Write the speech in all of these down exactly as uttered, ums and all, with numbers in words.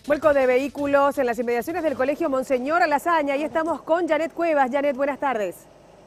Vuelco de vehículos en las inmediaciones del Colegio Monseñor Alazaña y estamos con Janet Cuevas. Janet, buenas tardes.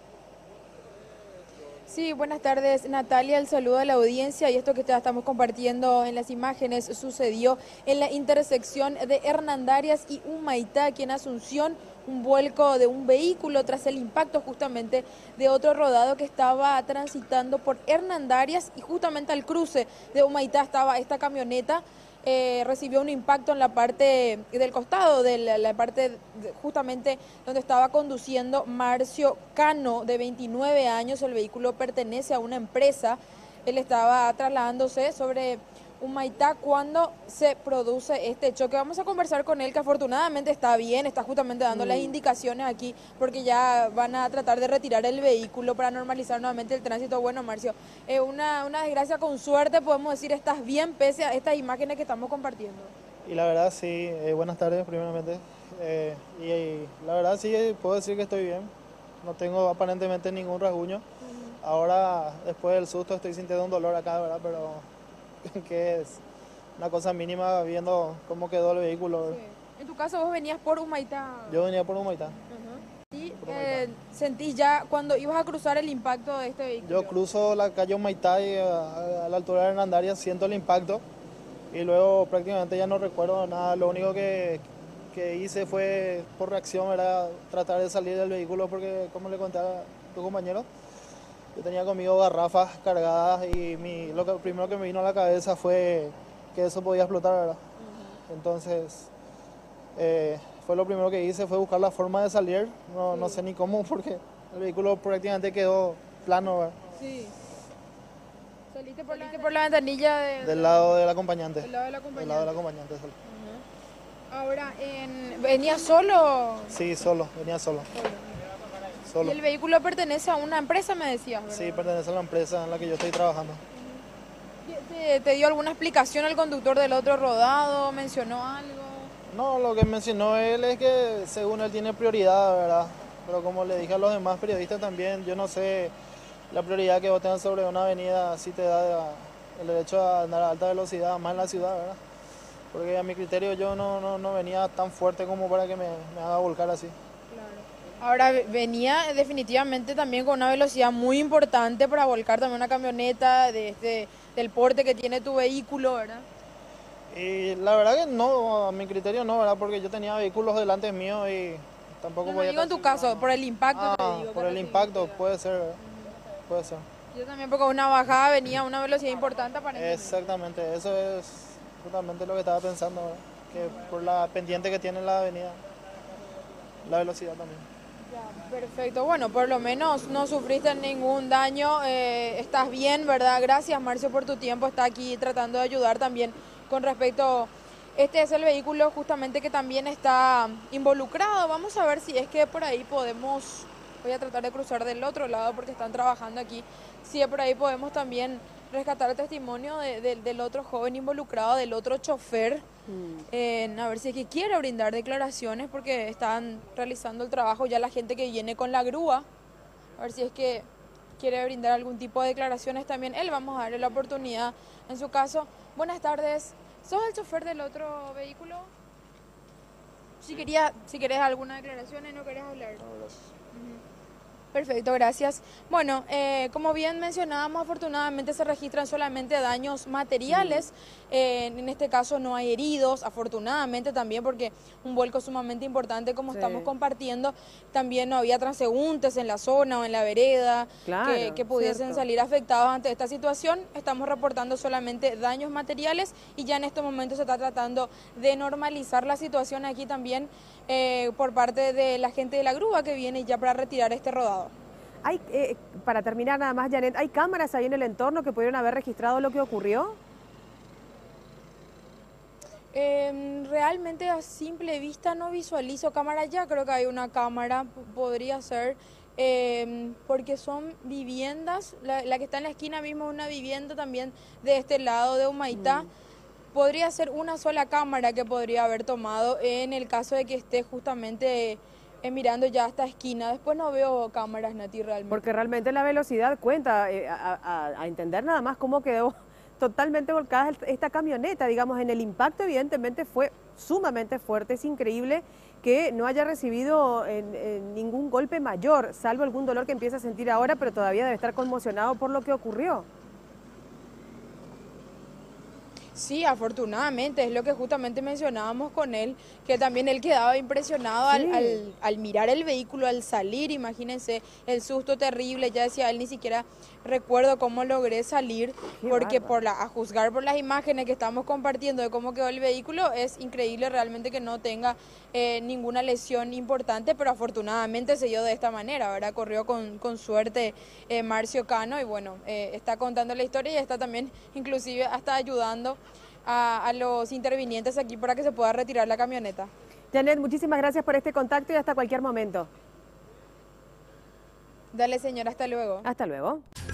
Sí, buenas tardes, Natalia. El saludo a la audiencia y esto que ya estamos compartiendo en las imágenes sucedió en la intersección de Hernandarias y Humaitá, aquí en Asunción. Un vuelco de un vehículo tras el impacto justamente de otro rodado que estaba transitando por Hernandarias y justamente al cruce de Humaitá estaba esta camioneta. Eh, recibió un impacto en la parte del costado, de la, la parte de, justamente donde estaba conduciendo Marcio Cano, de veintinueve años. El vehículo pertenece a una empresa. Él estaba trasladándose sobre Humaitá cuando se produce este choque. Vamos a conversar con él, que afortunadamente está bien, está justamente dando mm. las indicaciones aquí, porque ya van a tratar de retirar el vehículo para normalizar nuevamente el tránsito. Bueno, Marcio, eh, una, una desgracia con suerte, podemos decir, estás bien pese a estas imágenes que estamos compartiendo. Y la verdad sí, eh, buenas tardes primeramente, eh, y, y la verdad sí puedo decir que estoy bien, no tengo aparentemente ningún rasguño. Uh-huh. Ahora, después del susto, estoy sintiendo un dolor acá, ¿verdad? Pero que es una cosa mínima viendo cómo quedó el vehículo. Sí. En tu caso vos venías por Humaitá. Yo venía por Humaitá. Uh-huh. ¿Y por Humaitá. Eh, sentís ya cuando ibas a cruzar el impacto de este vehículo? Yo cruzo la calle Humaitá y a, a la altura de Hernandarias siento el impacto y luego prácticamente ya no recuerdo nada. Lo único que, que hice fue por reacción era tratar de salir del vehículo porque, como le conté a tu compañero, yo tenía conmigo garrafas cargadas y mi, lo que, primero que me vino a la cabeza fue que eso podía explotar, ¿verdad? Uh-huh. Entonces, eh, fue lo primero que hice, fue buscar la forma de salir. No, sí. no sé ni cómo, porque el vehículo prácticamente quedó plano, ¿verdad? Sí. ¿Saliste por, ¿Saliste la, por la ventanilla de, del lado del acompañante? Del lado del acompañante. Del lado del acompañante. Uh-huh. Ahora, en, ¿venías solo? Sí, solo, venía solo. solo. Solo. ¿Y el vehículo pertenece a una empresa, me decías, verdad? Sí, pertenece a la empresa en la que yo estoy trabajando. ¿Te, te dio alguna explicación el conductor del otro rodado? ¿Mencionó algo? No, lo que mencionó él es que según él tiene prioridad, ¿verdad? Pero como le dije a los demás periodistas también, yo no sé la prioridad que vos tengas sobre una avenida si te da el derecho a andar a alta velocidad, más en la ciudad, ¿verdad? Porque a mi criterio yo no, no, no venía tan fuerte como para que me, me haga volcar así. Ahora, venía definitivamente también con una velocidad muy importante para volcar también una camioneta de este, del porte que tiene tu vehículo, ¿verdad? Y la verdad que no, a mi criterio no, ¿verdad? Porque yo tenía vehículos delante mío y tampoco no, podía... No digo en tu caso, por el impacto ah, te digo. por el impacto, puede ser, ¿verdad? Puede ser. Yo también, porque una bajada venía a una velocidad importante aparentemente. Exactamente, eso es totalmente lo que estaba pensando, ¿verdad? Que por la pendiente que tiene la avenida, la velocidad también. Ya, perfecto. Bueno, por lo menos no sufriste ningún daño, eh, estás bien, ¿verdad? Gracias, Marcio, por tu tiempo, está aquí tratando de ayudar también con respecto... Este es el vehículo justamente que también está involucrado. Vamos a ver si es que por ahí podemos... Voy a tratar de cruzar del otro lado porque están trabajando aquí. Si por ahí podemos también rescatar el testimonio de, de, del otro joven involucrado, del otro chofer. Mm. Eh, a ver si es que quiere brindar declaraciones porque están realizando el trabajo ya la gente que viene con la grúa. A ver si es que quiere brindar algún tipo de declaraciones también. Él, vamos a darle la oportunidad en su caso. Buenas tardes. ¿Sos el chofer del otro vehículo? Si, quería, si querés alguna declaración y no querés hablar. No, gracias. Uh-huh. Perfecto, gracias. Bueno, eh, como bien mencionábamos, afortunadamente se registran solamente daños materiales. Eh, en este caso no hay heridos, afortunadamente también, porque un vuelco sumamente importante como sí. estamos compartiendo. También no había transeúntes en la zona o en la vereda claro, que, que pudiesen cierto. salir afectados ante esta situación. Estamos reportando solamente daños materiales y ya en este momento se está tratando de normalizar la situación aquí también eh, por parte de la gente de la grúa que viene ya para retirar este rodado. Hay, eh, para terminar nada más, Janet, ¿hay cámaras ahí en el entorno que pudieron haber registrado lo que ocurrió? Eh, realmente a simple vista no visualizo cámara, ya creo que hay una cámara, podría ser, eh, porque son viviendas, la, la que está en la esquina mismo es una vivienda también de este lado de Humaitá. Mm. Podría ser una sola cámara que podría haber tomado en el caso de que esté justamente... Eh, mirando ya esta esquina. Después no veo cámaras, Nati, realmente. Porque realmente la velocidad cuenta, eh, a, a, a entender nada más cómo quedó totalmente volcada esta camioneta, digamos, en el impacto evidentemente fue sumamente fuerte, es increíble que no haya recibido en, en ningún golpe mayor, salvo algún dolor que empieza a sentir ahora, pero todavía debe estar conmocionado por lo que ocurrió. Sí, afortunadamente, es lo que justamente mencionábamos con él, que también él quedaba impresionado Sí. al, al, al mirar el vehículo, al salir, imagínense, el susto terrible, ya decía él, ni siquiera recuerdo cómo logré salir, Qué porque bárbaro. por la, a juzgar por las imágenes que estamos compartiendo de cómo quedó el vehículo, es increíble realmente que no tenga eh, ninguna lesión importante, pero afortunadamente se dio de esta manera, ¿verdad? Corrió con, con suerte eh, Marcio Cano y bueno, eh, está contando la historia y está también inclusive hasta ayudando A, a los intervinientes aquí para que se pueda retirar la camioneta. Janet, muchísimas gracias por este contacto y hasta cualquier momento. Dale, señora, hasta luego. Hasta luego.